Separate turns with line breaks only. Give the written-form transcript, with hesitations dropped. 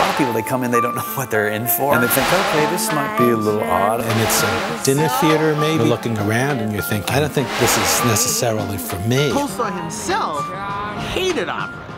lot of people, they come in, they don't know what they're in for. And they think, okay, this might be a little odd.
And it's a dinner theater, maybe. You're looking around and you're thinking, I don't think this is necessarily for me.
Tolstoy himself hated opera.